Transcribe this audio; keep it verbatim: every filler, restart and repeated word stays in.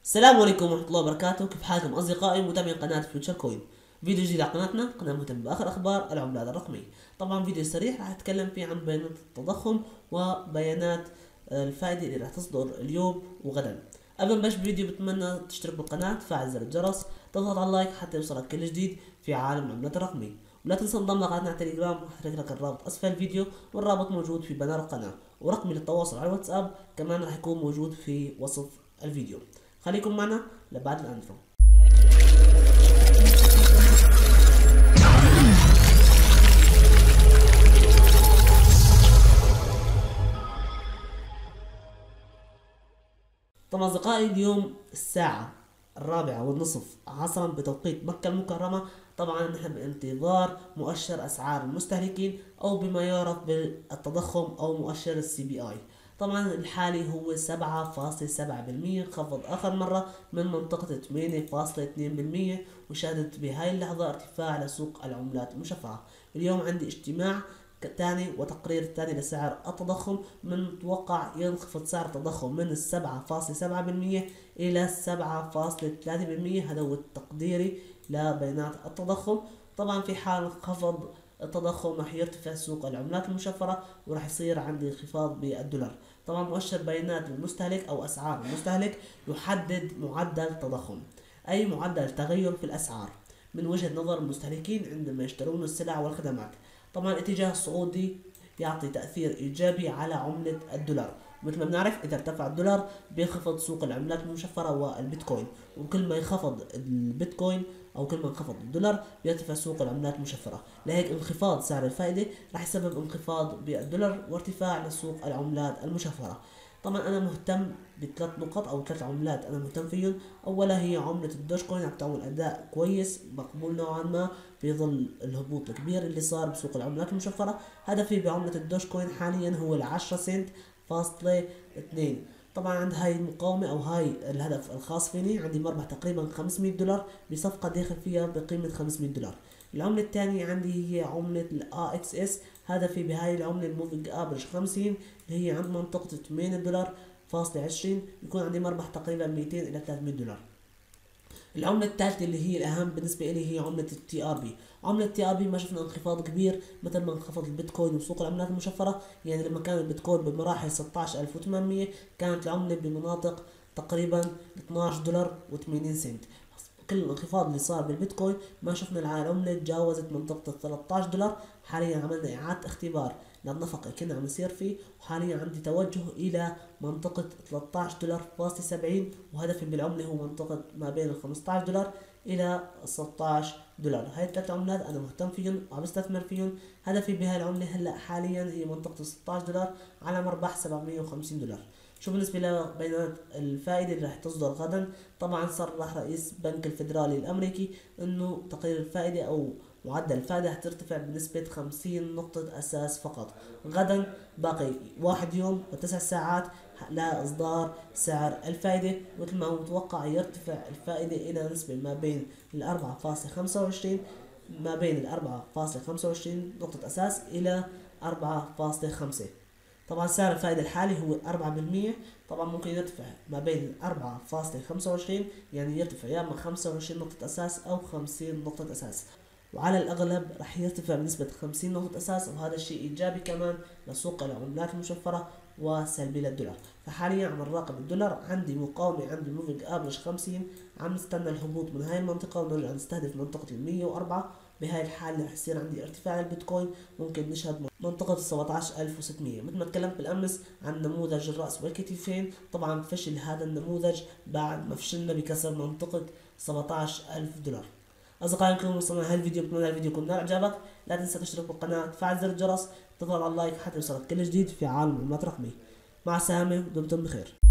السلام عليكم ورحمة الله وبركاته. كيف حالكم أصدقائي متابعين قناة فيوتشر كوين؟ فيديو جديد على قناتنا، قناة مهتمة بآخر أخبار العملات الرقمية. طبعا فيديو سريع راح أتكلم فيه عن بيانات التضخم وبيانات الفائدة اللي راح تصدر اليوم وغدا. قبل ما نبلش بالفيديو بتمنى تشترك بالقناة، تفعل زر الجرس، تضغط على اللايك حتى يوصلك كل جديد في عالم العملات الرقمية. ولا تنسى تنضم لقناتنا على تليجرام، راح أترك لك الرابط أسفل الفيديو والرابط موجود في بانر القناة، ورقمي للتواصل على الواتساب كمان راح يكون موجود في وصف الفيديو. خليكم معنا لبعد الانترو. طبعا اصدقائي اليوم الساعة الرابعة والنصف عصرا بتوقيت مكة المكرمة، طبعا نحن بانتظار مؤشر اسعار المستهلكين او بما يعرف بالتضخم او مؤشر السي بي اي. طبعا الحالي هو سبعة فاصلة سبعة بالمية، خفض اخر مرة من منطقة ثمانية فاصلة اثنين بالمية، وشهدت بهاي اللحظة ارتفاع لسوق العملات المشفرة. اليوم عندي اجتماع تاني وتقرير تاني لسعر التضخم، من متوقع ينخفض سعر التضخم من السبعة فاصلة سبعة بالمية إلى سبعة فاصلة ثلاثة بالمية. هذا هو تقديري لبيانات التضخم. طبعا في حال خفض التضخم راح يرتفع سوق العملات المشفرة وراح يصير عندي انخفاض بالدولار. طبعا مؤشر بيانات المستهلك أو أسعار المستهلك يحدد معدل تضخم، أي معدل تغير في الأسعار من وجهة نظر المستهلكين عندما يشترون السلع والخدمات. طبعا الاتجاه الصعودي يعطي تأثير إيجابي على عملة الدولار، مثل ما بنعرف إذا ارتفع الدولار بينخفض سوق العملات المشفرة والبيتكوين، وكل ما ينخفض البيتكوين أو كل ما انخفض الدولار بيرتفع سوق العملات المشفرة. لهيك انخفاض سعر الفائدة راح يسبب انخفاض بالدولار وارتفاع لسوق العملات المشفرة. طبعا انا مهتم بثلاث نقط او ثلاث عملات انا مهتم فيهم. اولها هي عملة الدوج كوين، عم تعمل اداء كويس مقبول نوعا ما في ظل الهبوط الكبير اللي صار بسوق العملات المشفرة. هدفي بعملة الدوج كوين حاليا هو العشرة سنت فاصلة اثنين. طبعا عند هاي المقاومة او هاي الهدف الخاص فيني عندي مربح تقريبا خمسمية دولار بصفقة داخل فيها بقيمة خمسمية دولار. العملة الثانية عندي هي عملة ال إيه إكس إس، هدفي بهاي العملة الموفينج افريج خمسين اللي هي عند منطقة ثمانية دولار فاصلة عشرين، يكون عندي مربح تقريبا مئتين إلى ثلاثمية دولار. العملة الثالثة اللي هي الأهم بالنسبة لي هي عملة التي ار بي. عملة التي ار بي ما شفنا انخفاض كبير مثل ما انخفض البيتكوين وسوق العملات المشفرة. يعني لما كان البيتكوين بمراحل ستاشر ألف وثمانمية كانت العملة بمناطق تقريبا اثناشر دولار وثمانين سنت. كل الانخفاض اللي صار بالبيتكوين ما شفنا العملة تجاوزت منطقة ثلاثة عشر دولار. حاليا عملنا إعادة اختبار للنفق اللي كنا عم نسير فيه، وحاليا عندي توجه إلى منطقة ثلاثة عشر دولار فاصلة سبعين، وهدفي بالعملة هو منطقة ما بين خمسة عشر دولار إلى ستة عشر دولار. هاي الثلاث عملات أنا مهتم فيهم وعم بستثمر فيهم. هدفي بهاي العملة هلا حاليا هي منطقة ستة عشر دولار على مربح سبعمية وخمسين دولار. شو بالنسبة لبيانات الفائدة اللي راح تصدر غدا؟ طبعا صرح رئيس بنك الفيدرالي الأمريكي إنه تقرير الفائدة أو معدل الفائدة هترتفع بنسبة خمسين نقطة أساس فقط. غدا باقي واحد يوم وتسع ساعات لإصدار سعر الفائدة، مثل ما هو متوقع يرتفع الفائدة إلى نسبة ما بين الأربعة فاصلة خمسة وعشرين ما بين الأربعة فاصلة خمسة وعشرين نقطة أساس إلى أربعة فاصلة خمسة. طبعا سعر الفائدة الحالي هو أربعة بالمية، طبعا ممكن يرتفع ما بين أربعة فاصلة خمسة وعشرين، يعني يرتفع يا اما خمسة وعشرين نقطة أساس أو خمسين نقطة أساس، وعلى الأغلب رح يرتفع بنسبة خمسين نقطة أساس، وهذا الشيء إيجابي كمان لسوق العملات المشفرة وسلبي للدولار. فحاليا عم نراقب الدولار، عندي مقاومة عند الموفينج افريج خمسين، عم نستنى الهبوط من هاي المنطقة ونرجع نستهدف منطقة المية وأربعة. بهاي الحالة رح يصير عندي ارتفاع للبيتكوين، ممكن نشهد منطقة سبعة عشر ألف وستمية. مثل ما تكلمت بالأمس عن نموذج الرأس والكتفين، طبعا فشل هذا النموذج بعد ما فشلنا بكسر منطقة سبعة عشر ألف دولار. أصدقائي الكرام وصلنا لهذا الفيديو، بتمنى الفيديو يكون نال إعجابك. لا تنسى تشترك بالقناة، تفعل زر الجرس، تضغط على اللايك حتى يوصلك كل جديد في عالم المعلومات الرقمية. مع السلامة ودمتم بخير.